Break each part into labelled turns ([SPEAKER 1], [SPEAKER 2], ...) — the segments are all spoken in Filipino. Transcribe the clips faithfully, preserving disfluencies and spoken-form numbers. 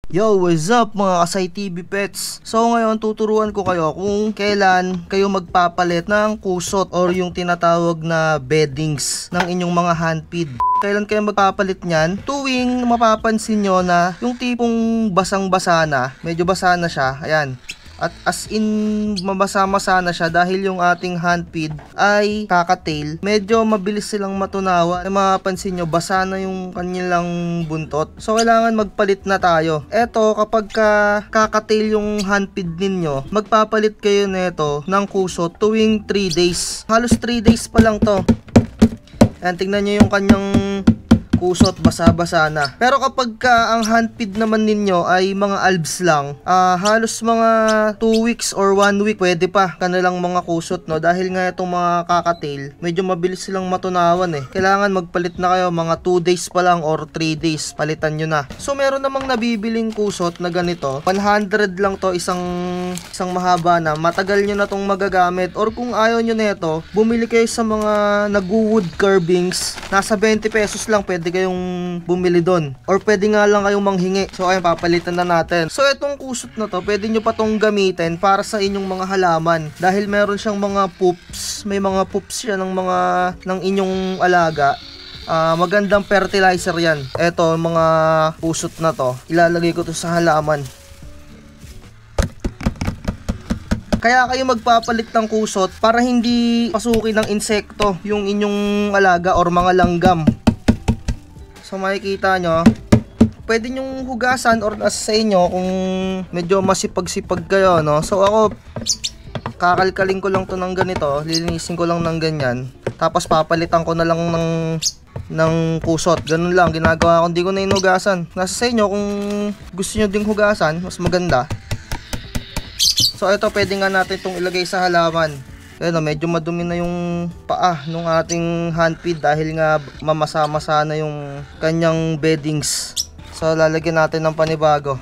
[SPEAKER 1] Yo, what's up mga Kasay T V Pets? So ngayon tuturuan ko kayo kung kailan kayo magpapalit ng kusot or yung tinatawag na beddings ng inyong mga handfeed. Kailan kayo magpapalit niyan? Tuwing mapapansin nyo na yung tipong basang-basa na, medyo basa na siya, ayan. At as in mabasa-masa na siya dahil yung ating handfeed ay kakatail, medyo mabilis silang matunawa. Na mapapansin nyo, basa na yung kanilang buntot. So kailangan magpalit na tayo. Eto, kapag ka kakatail yung handfeed ninyo, magpapalit kayo nito ng kusot tuwing three days. Halos three days pa lang to. Ayan, tingnan nyo yung kanyang kusot, basa-basa na. Pero kapag ka ang handfeed naman ninyo ay mga albs lang, uh, halos mga two weeks or one week, pwede pa kanilang mga kusot, no? Dahil nga itong mga kakatail, medyo mabilis silang matunawan eh. Kailangan magpalit na kayo mga two days pa lang or three days, palitan nyo na. So meron namang nabibiling kusot na ganito, one hundred lang to, isang isang mahaba na, matagal nyo na tong magagamit. Or kung ayaw nyo na ito, bumili kayo sa mga nag-wood carvings, nasa twenty pesos lang, pwede kayong bumili doon. Or pwede nga lang kayong manghingi. So ayun, papalitan na natin. So itong kusot na to, pwede nyo pa tong gamitin para sa inyong mga halaman. Dahil meron siyang mga poops, may mga poops siya ng mga ng inyong alaga. Uh, magandang fertilizer yan. Eto, mga kusot na to, ilalagay ko to sa halaman. Kaya kayo magpapalit ng kusot para hindi pasukin ng insekto yung inyong alaga or mga langgam. So makikita nyo, pwede nyong hugasan or nasa sa inyo kung medyo masipag-sipag kayo, no? So ako, kakalkaling ko lang to ng ganito, lilinisin ko lang ng ganyan. Tapos papalitan ko na lang ng, ng kusot. Ganun lang, ginagawa ko, hindi ko na inugasan. Nasa sa inyo kung gusto nyo ding hugasan, mas maganda. So ito, pwede nga natin itong ilagay sa halaman. Ayun, medyo madumi na yung paa ng ating handfeed dahil nga mamasa-masa na yung kanyang beddings. So lalagyan natin ng panibago.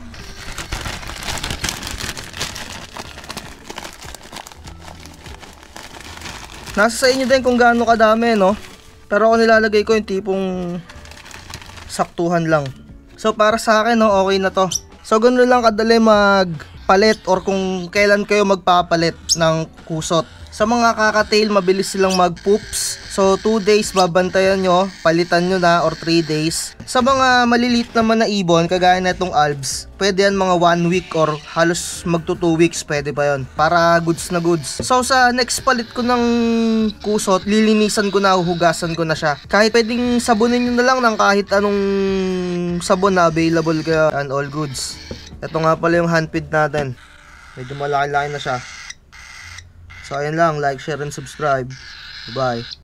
[SPEAKER 1] Nasa sa inyo din kung gaano kadami, no? Pero ako nilalagay ko yung tipong saktuhan lang. So para sa akin, no, okay na to. So ganoon lang kadali magpalit or kung kailan kayo magpapalit ng kusot. Sa mga kakatail, mabilis silang mag-poops. So, two days babantayan nyo, palitan nyo na, or three days. Sa mga maliliit naman na ibon, kagaya na itong albs, pwede yan mga one week or halos magto two weeks, pwede pa yon para goods na goods. So, sa next palit ko ng kusot, lilinisan ko na, hugasan ko na siya. Kahit pwedeng sabunin nyo na lang ng kahit anong sabon na available kayo, and all goods. Ito nga pala yung handfeed natin. Medyo malaki-laki na siya. So ayun lang, like, share, and subscribe. Bye.